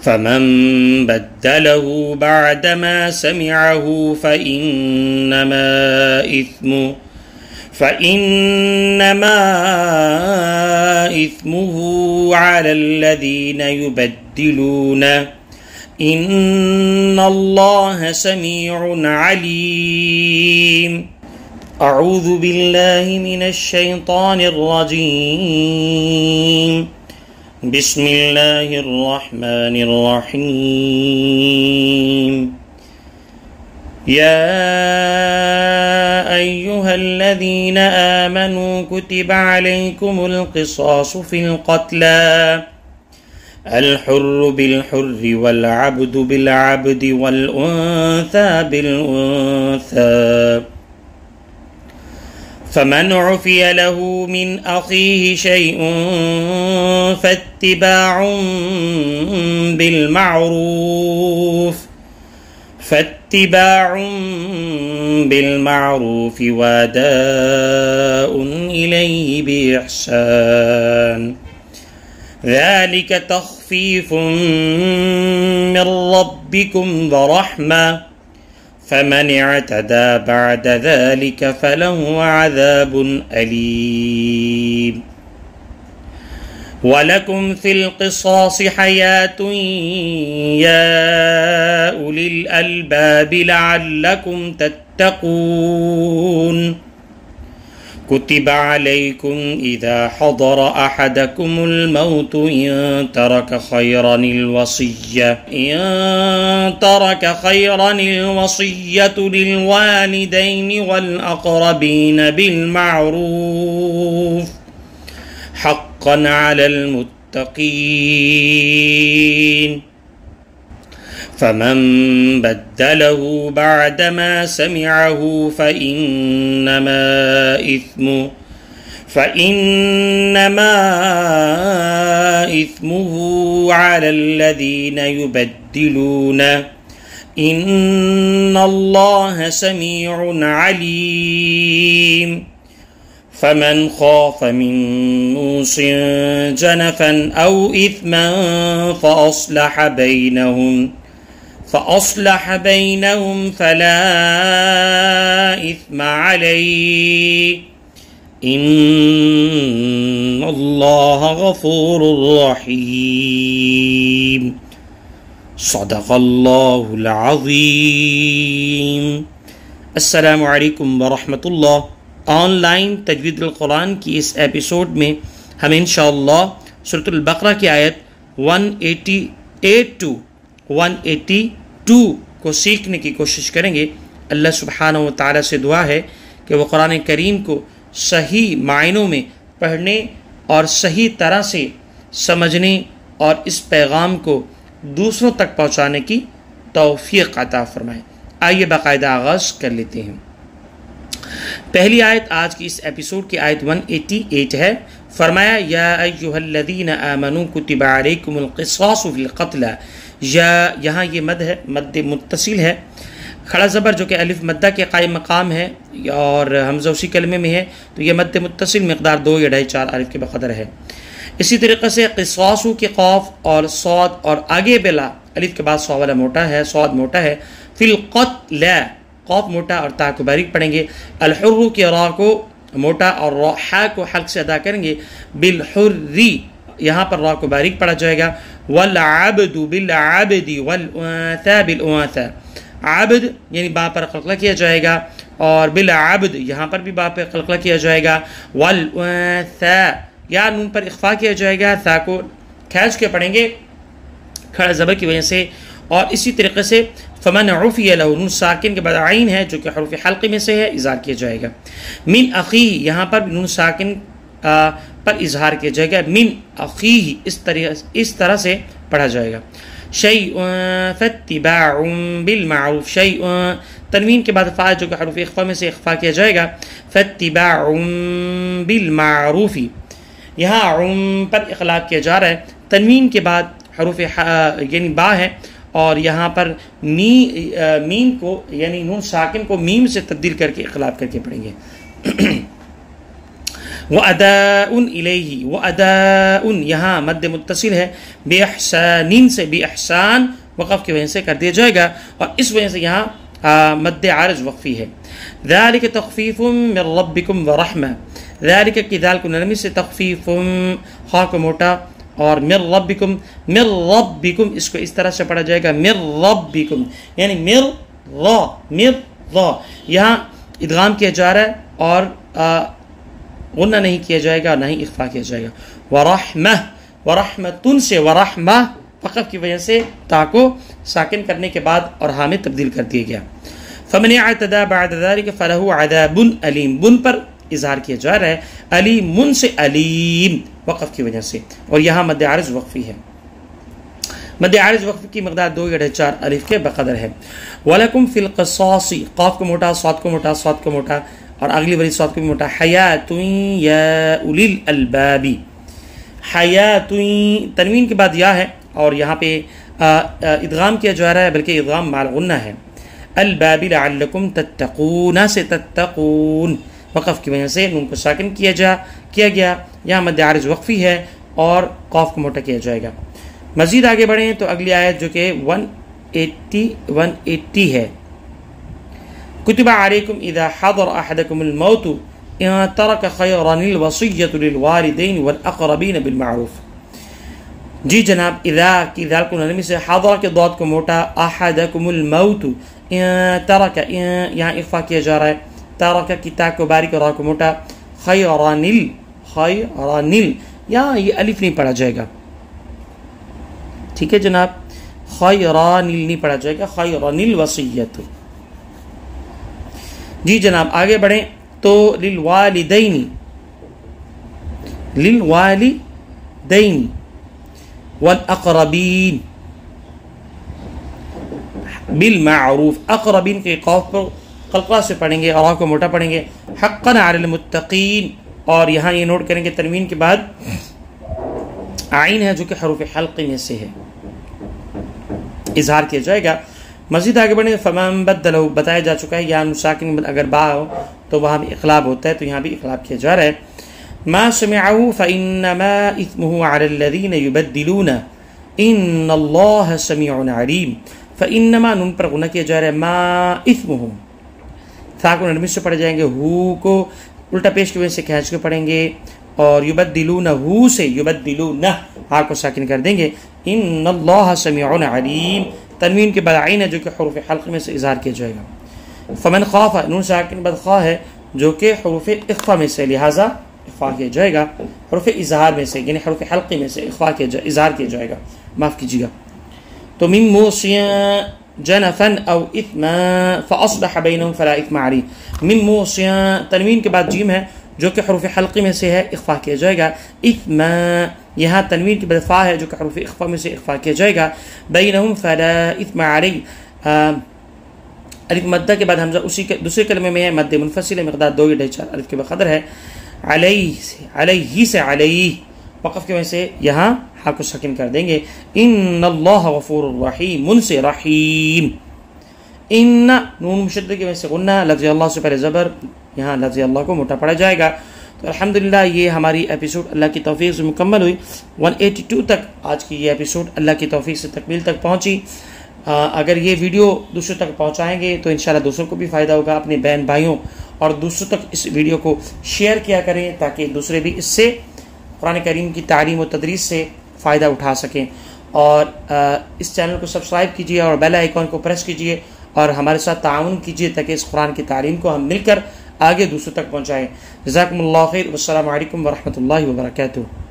فمن بدله بعدما سمعه فإنما إثمه على الذين يبدلونه إن الله سميع عليم أعوذ بالله من الشيطان الرجيم بسم الله الرحمن الرحيم يا أيها الذين آمنوا كتب عليكم القصاص في القتلى الحر بالحر والعبد بالعبد والأنثى بالأنثى فمن عفي له من أخيه شيء فاتباع بالمعروف وأداء إليه بإحسان ذلك تخفيف من ربكم ورحمة فمن اعتدى بعد ذلك فله عذاب أليم وَلَكُمْ فِي الْقِصَاصِ حَيَاةٌ يَا أُولِي الْأَلْبَابِ لَعَلَّكُمْ تَتَّقُونَ كُتِبَ عَلَيْكُمْ إِذَا حَضَرَ أَحَدَكُمُ الْمَوْتُ إِن تَرَكَ خَيْرًا الْوَصِيَّةُ لِلْوَالِدَيْنِ وَالْأَقْرَبِينَ بِالْمَعْرُوفِ حقا على المتقين فمن بدله بعدما سمعه فإنما إثمه على الذين يبدلونه إن الله سميع عليم فمن خاف من موص جنفا أو إثما فأصلح بينهم فلا إثم عليه إن الله غفور رحيم صدق الله العظيم. السلام علیکم ورحمۃ اللہ. آن لائن تجوید القرآن کی اس ایپیسوڈ میں ہم انشاءاللہ سورۃ البقرہ کی آیت 188 to 182 کو سیکھنے کی کوشش کریں گے. اللہ سبحانہ و تعالیٰ سے دعا ہے کہ وہ قرآن کریم کو صحیح معنوں میں پڑھنے اور صحیح طرح سے سمجھنے اور اس پیغام کو دوسروں تک پہنچانے کی توفیق عطا فرمائے. آئیے باقاعدہ آغاز کر لیتے ہیں. پہلی آیت آج کی اس ایپیسوڈ کی آیت 188 ہے. فرمایا یا ایھا الذین آمنوا کتب علیکم القصاص فی القتلى. یا یہاں یہ مد ہے، مد متصل ہے. کھڑا زبر جو کہ الف مدہ کے قائم مقام ہے اور حمزہ اسی کلمے میں ہے تو یہ مد متصل مقدار 2 یا 2.5 الف کے بقدر ہے. اسی طریقے سے قصاص کے قاف اور صاد اور آگے بلا الف کے بعد صاد والا موٹا ہے، صاد موٹا ہے. فی القتلى قاف موٹا اور تا کو باریک پڑھیں گے. الحر کی را کو موٹا اور حا کو حلق سے ادا کریں گے. بالحری یہاں پر را کو باریک پڑھا جائے گا. والعبد بالعبد والانثى بالانثى. عبد یعنی با پر قلقلہ کیا جائے گا اور بالعبد یہاں پر بھی با پر قلقلہ کیا جائے گا. والانثى یا نون پر اخفا کیا جائے گا، تا کو کھینچ کے پڑھیں گے کھڑا زبر کی وجہ سے. اور اسی طریقے سے فمن عفی لہ نون ساکن کے بعد عین ہے جو کہ حروف حلقی میں سے ہے، اظہار کیا جائے گا. من اخی یہاں پر نون ساکن پر اظہار کیا جائے گا. من اخی اس طرح سے پڑھا جائے گا. شیء فاتباع بالمعروف. شیء تنوین کے بعد فا جو کہ حروف اخفا میں سے اخفا کیا جائے گا. فاتباع بالمعروف یہاں پر اخلاق کیا جا رہا ہے. تنوین کے بعد حروف یعنی با ہے اور یہاں پر میم کو یعنی نون ساکن کو میم سے تبدیل کر کے اقلاب کر کے پڑھیں گے. وَأَدَاءٌ إِلَيْهِ وَأَدَاءٌ یہاں مد متصل ہے بِإِحْسَانٍ سے بِإِحْسان وقف کی وجہ سے کر دیا جائے گا اور اس وجہ سے یہاں مد عارض وقفی ہے. ذَلِكَ تَخْفِيفٌ مِّن رَبِّكُمْ وَرَحْمَةٌ ذَلِكَ کی دال کو نرمی سے تخفیف خا کو موٹا اور مِّن رَبِّكُمْ مِّن رَبِّكُمْ اس کو اس طرح سے پڑھا جائے گا مِّن رَبِّكُمْ یعنی مِّن را یہاں ادغام کیا جا رہا ہے اور غنہ نہیں کیا جائے گا نہ ہی اخفا کیا جائے گا. ورحمہ ورحمتن سے ورحمہ وقف کی وجہ سے تا کو ساکن کرنے کے بعد اور ہاں میں تبدیل کر دیا گیا. فمن اعتدى بعد ذلك فله عذاب علیم بن پر اظہار کیا جا رہا ہے علیم سے علیم وقف کی وجہ سے اور یہاں مد عارض وقفی ہے. مد عارض وقف کی مقدار 2.4 الف کے بقدر ہے. وَلَكُمْ فِي الْقِصَاصِ قاف کو موٹا صاد کو موٹا صاد کو موٹا اور اگلی والی صاد کو بھی موٹا حیات یا اولی الالباب حیات تنوین کے بعد یا ہے اور یہاں پہ ادغام کیا جا رہا ہے بلکہ ادغام مع الغنہ ہے. الباب لعلکم تتقون سے تتقون وقف کی وجہ سے نون کو ساکن کیا گیا. یہاں مد عارض وقفی ہے اور قاف کو موٹا کیا جائے گا. مزید آگے بڑھیں تو اگلی آیت جو کہ 180 ہے. کتب علیکم اذا حضر احدکم الموت ان ترک خیرا الوصیۃ للوالدین والاقربین بالمعروف. جی جناب اذا کی ذال کو نرمی سے حضر کے ضاد کو موٹا احدکم الموت ان ترک یہاں اخفا کیا جا رہا ہے ترک کی تا کو باریک اور را کو موٹا خیرا یہاں یہ الف نہیں پڑھا جائے گا. ٹھیک ہے جناب خیران نہیں پڑھا جائے گا خیران الوصیۃ. جی جناب آگے بڑھیں تو للوالدین والاقربین بالمعروف اقربین کے قاف پر قلقلہ سے پڑھیں گے اور را کو موٹا پڑھیں گے. حقا علی المتقین اور یہاں یہ نوٹ کریں گے تنوین کے بعد عین ہے جو کہ حروف حلق میں سے ہے اظہار کیا جائے گا. مزید آگے بڑھیں فمن بدلہ بتایا جا چکا ہے یا ساکن اگر با ہو تو وہاں بھی اقلاب ہوتا ہے تو یہاں بھی اقلاب کیا جا رہا ہے. ما سمعه فانما اثمه على الذين يبدلون ان اللہ سمیع علیم. فانما نون پر غنہ کیا جا رہا ہے ما اثمهم تھا کو نرمی سے پڑھ جائیں گے ہو کو الٹا پیش کی وجہ سے کھینچ کے پڑھیں گے اور یبدلون ہو سے یبدلون ہا کو ساکن کر دیں گے. ان اللہ سمیع علیم تنوین کے بعد عین ہے جو کہ حروف حلق میں سے اظہار کیا جائے گا. فمن خاف نون ساکن بعد خا ہے جو کہ حروف اخفا میں سے لہذا اخفا کیا جائے گا. حروف اظہار میں سے یعنی حروف حلقی میں سے اخفا کیا اظہار کیا جائے گا معاف کیجیے گا. تو من موصیا جنفا او اثما فاصبح بینهم فلا اثم علیہ. من موصیا تنوین کے بعد جیم ہے جو کہ حروف حلقی میں سے ہے اخفا کیا جائے گا. اثما یہاں تنوین کی بعد فا ہے جو کہ حروف اخفا میں سے اخفا کیا جائے گا. بینہم فلا اثم علی الف مدہ کے بعد حمزہ اسی کے دوسرے کلمے میں ہے مد منفصل مقدار 2.4 الف کے بقدر ہے. علیہ سے علیہ وقف کی وجہ سے یہاں ہا کو ساکن کر دیں گے. ان اللہ غفور الرحیم ان سے رحیم. ان نون مشدد کی وجہ سے غنہ لفظ اللہ سے پہلے زبر یہاں لفظ اللہ کو موٹا پڑا جائے گا. تو الحمدللہ یہ ہماری ایپیسوڈ اللہ کی توفیق سے مکمل ہوئی. 182 تک آج کی یہ ایپیسوڈ اللہ کی توفیق سے تکمیل تک پہنچی. اگر یہ ویڈیو دوسروں تک پہنچائیں گے تو انشاءاللہ دوسروں کو بھی فائدہ ہوگا. اپنے بہن بھائیوں اور دوسروں تک اس ویڈیو کو شیئر کیا کریں تاکہ دوسرے بھی اس سے قرآن کریم کی تعلیم و تدریس سے فائدہ اٹھا سکیں. اور اس چینل کو سبسکرائب کیجیے اور بیل آئیکن کو پریس کیجیے اور ہمارے ساتھ تعاون کیجیے تاکہ اس قرآن کی تعلیم کو ہم مل کر آگے دوسروں تک پہنچائیں. جزاکم اللہ خیر والسلام علیکم ورحمۃ اللہ وبرکاتہ.